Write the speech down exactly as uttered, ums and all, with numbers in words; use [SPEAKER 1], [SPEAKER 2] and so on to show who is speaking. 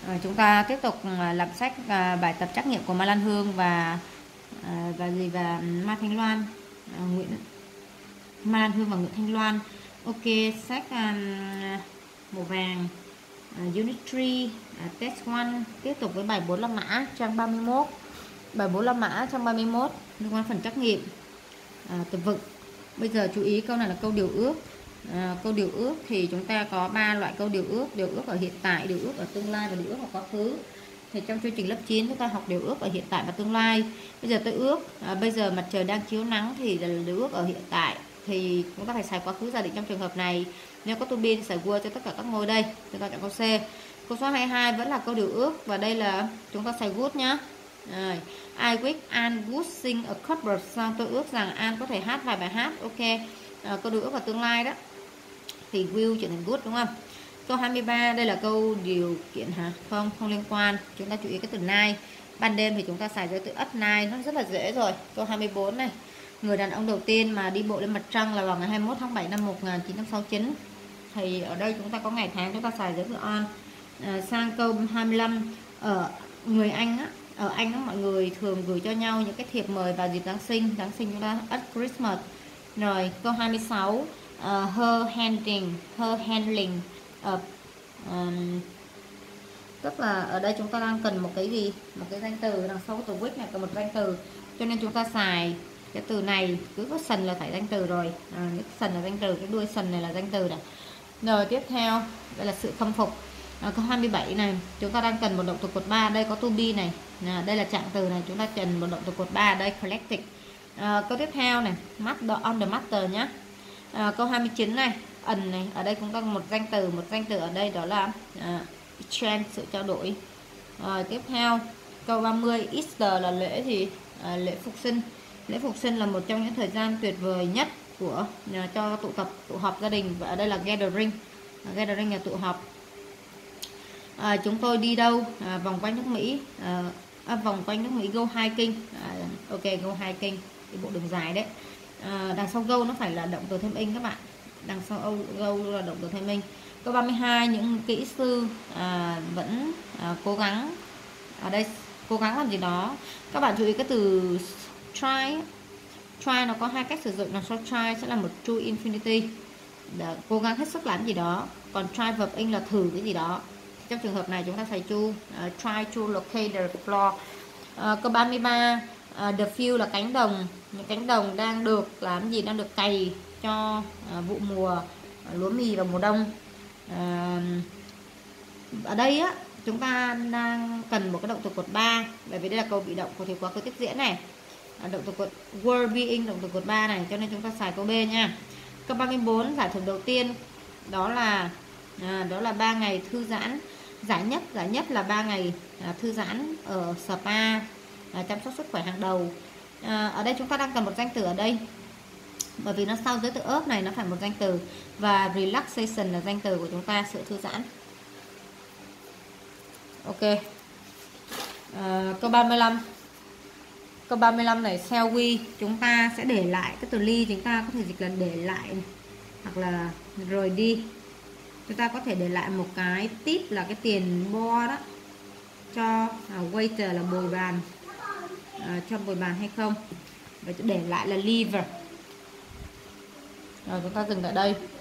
[SPEAKER 1] À, chúng ta tiếp tục làm sách à, bài tập trắc nghiệm của Mai Lan Hương và à, và gì và Mai Thanh Loan, à, Nguyễn Mai Lan Hương và Nguyễn Thanh Loan. Ok, sách um, màu vàng, uh, Unit ba, uh, Test một. Tiếp tục với bài bốn la mã trang ba mươi mốt. Bài bốn la mã trang ba mươi mốt liên quan phần trắc nghiệm uh, tập vựng. Bây giờ chú ý câu này là câu điều ước. À, câu điều ước thì chúng ta có ba loại câu điều ước: điều ước ở hiện tại, điều ước ở tương lai và điều ước ở quá khứ. Thì trong chương trình lớp chín chúng ta học điều ước ở hiện tại và tương lai. Bây giờ tôi ước à, bây giờ mặt trời đang chiếu nắng thì là điều ước ở hiện tại, thì chúng ta phải xài quá khứ giả định trong trường hợp này. Nếu có to be thì xài were cho tất cả các ngôi đây. Chúng ta chọn câu C. Câu số hai mươi hai vẫn là câu điều ước và đây là chúng ta xài would nhá. Rồi. I wish An would sing a couple of songs. Tôi ước rằng An có thể hát vài bài hát. Ok. À, câu điều ước vào tương lai đó thì will trở thành would, đúng không? Câu hai mươi ba đây là câu điều kiện hả? Không, không liên quan. Chúng ta chú ý cái từ night. Ban đêm thì chúng ta xài giới từ at night, nó rất là dễ rồi. Câu hai mươi bốn này. Người đàn ông đầu tiên mà đi bộ lên mặt trăng là vào ngày hai mươi mốt tháng bảy năm một nghìn chín trăm sáu mươi chín. Thì ở đây chúng ta có ngày tháng, chúng ta xài giới từ on. À, sang câu hai mươi lăm, ở người Anh á, ở Anh á, mọi người thường gửi cho nhau những cái thiệp mời vào dịp Giáng sinh. Giáng sinh chúng ta at Christmas. Rồi, câu hai mươi sáu, uh, her handling, her handling of, um, tức là ở đây chúng ta đang cần một cái gì, một cái danh từ đằng sau cái từ which này, cần một danh từ, cho nên chúng ta xài cái từ này, cứ có sần là phải danh từ rồi. À, cái sần là danh từ, cái đuôi sần này là danh từ này. Rồi tiếp theo đây là sự khâm phục. À, câu hai mươi bảy này chúng ta đang cần một động từ cột ba, đây có to be này. À, đây là trạng từ này, chúng ta cần một động từ cột ba, đây collected. À, câu tiếp theo này, matter on the matter nhá. À, câu hai mươi chín này, ẩn này, ở đây cũng có một danh từ, một danh từ ở đây đó là à, exchange, sự trao đổi. À, tiếp theo câu ba mươi, Easter là lễ gì? À, lễ phục sinh. Lễ phục sinh là một trong những thời gian tuyệt vời nhất của à, cho tụ tập, tụ họp gia đình, và ở đây là gathering. À, gathering là tụ họp. À, chúng tôi đi đâu? À, vòng quanh nước Mỹ. À, à, vòng quanh nước Mỹ, go hiking. À, ok, go hiking, đi bộ đường dài đấy. À, đằng sau go nó phải là động từ thêm ing các bạn. Đằng sau go là động từ thêm ing. Câu ba mươi hai, những kỹ sư à, vẫn à, cố gắng. Ở đây cố gắng làm gì đó. Các bạn chú ý cái từ try. Try nó có hai cách sử dụng. Đằng sau try sẽ là một true infinity, để cố gắng hết sức làm gì đó. Còn try verb in là thử cái gì đó. Trong trường hợp này chúng ta xài to, uh, try to locate the floor. Uh, câu ba mươi ba, uh, the field là cánh đồng. Những cánh đồng đang được làm gì? Đang được cày cho uh, vụ mùa uh, lúa mì vào mùa đông. Uh, ở đây á chúng ta đang cần một cái động từ cột ba, bởi vì đây là câu bị động của thì quá khứ tiếp diễn này. Uh, động từ cột were being, động từ cột ba này, cho nên chúng ta xài câu B nha. Câu ba mươi bốn, giải thưởng đầu tiên đó là à, đó là ba ngày thư giãn. Giải nhất, giải nhất là ba ngày à, thư giãn ở spa, à, chăm sóc sức khỏe hàng đầu. À, ở đây chúng ta đang cần một danh từ ở đây, bởi vì nó sau giới từ ớt này nó phải một danh từ, và relaxation là danh từ của chúng ta, sự thư giãn. Ok. À, câu ba mươi lăm. Câu ba mươi lăm này, shall we, chúng ta sẽ để lại cái từ ly, chúng ta có thể dịch là để lại này, hoặc là rồi đi. Chúng ta có thể để lại một cái tip là cái tiền bo đó cho à, waiter là bồi bàn, à, cho bồi bàn hay không. Và để lại là leave. Rồi chúng ta dừng tại đây.